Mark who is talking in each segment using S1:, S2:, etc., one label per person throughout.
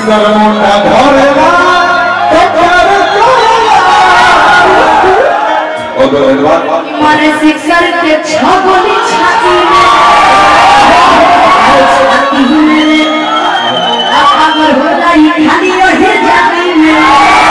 S1: Sixer मुंडा धरेला
S2: मारे sixer के छगोली छाती में अगर होला ये खाली रहे जाती में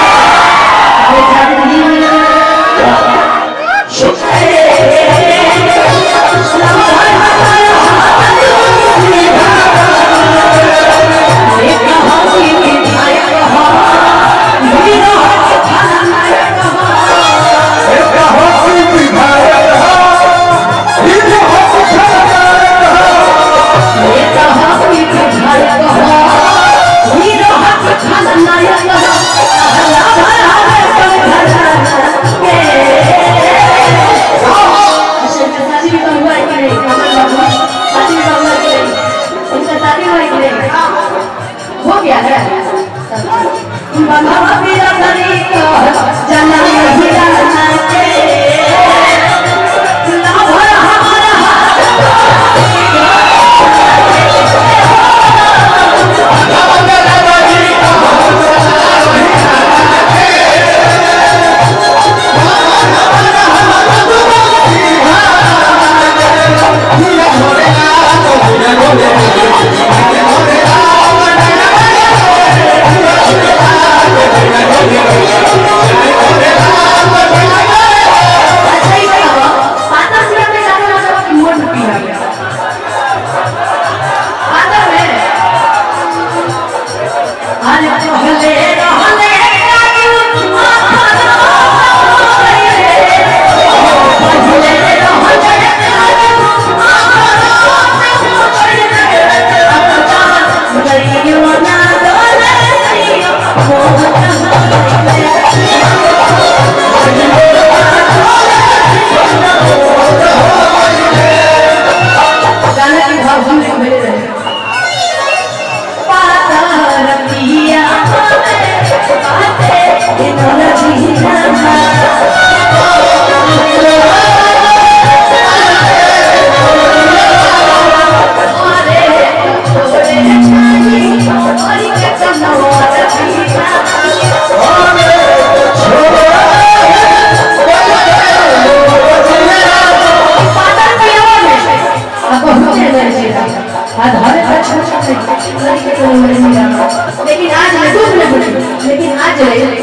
S2: लेकिन आज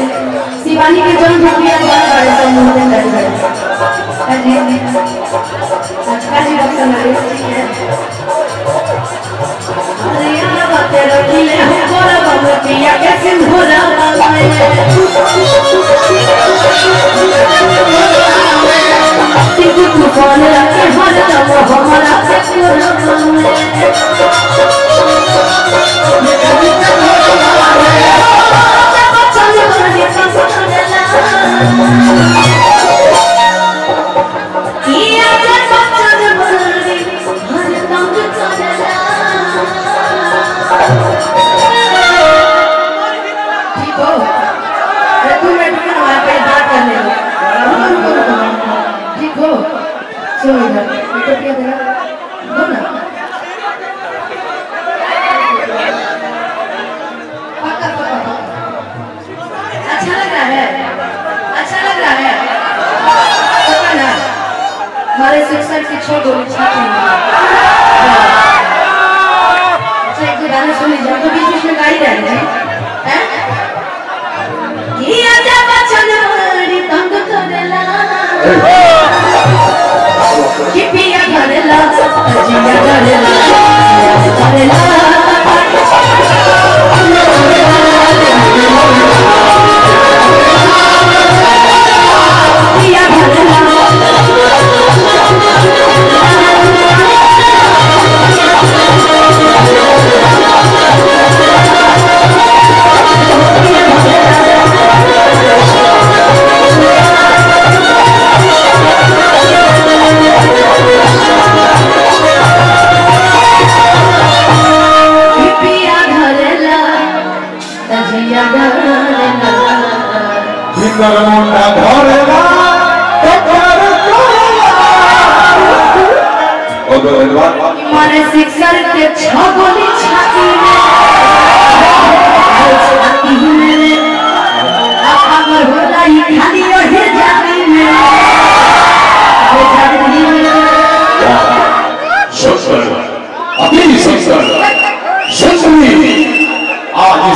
S2: शिवानी के जन्म प्रक्रिया द्वारा बड़े संबोधन कर अच्छा जी रक्षा ठीक है अरे यार बातें रखिले हमको रब पिया के सिंधुरा सिंधु तू कौन रखे हर दम हमारा से पूरा हमारे शिक्षक की छोड़ एक गाना सुन लीजिए तो बीच में गा ही रहे हैं ये आजा बचन मोरी तंग करेला कि पिया करेला जिया करेला करेला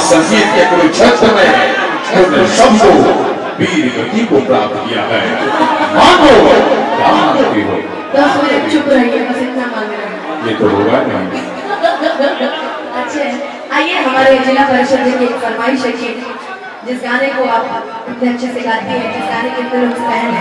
S1: संगीत के कुरुक्षेत्र में तुमने सबको वीर गति को प्राप्त किया है। मानो जानती हो।
S2: 10 मिनट चुप रहिए, बस इतना मांग रहे हैं।
S1: ये तो होगा नहीं।
S2: अच्छा, आइए हमारे जिला परिषद की एक फरमाइश है कि जिस गाने को आप इतने अच्छे से गाती हैं, जिस गाने के अंदर हम फैन हैं,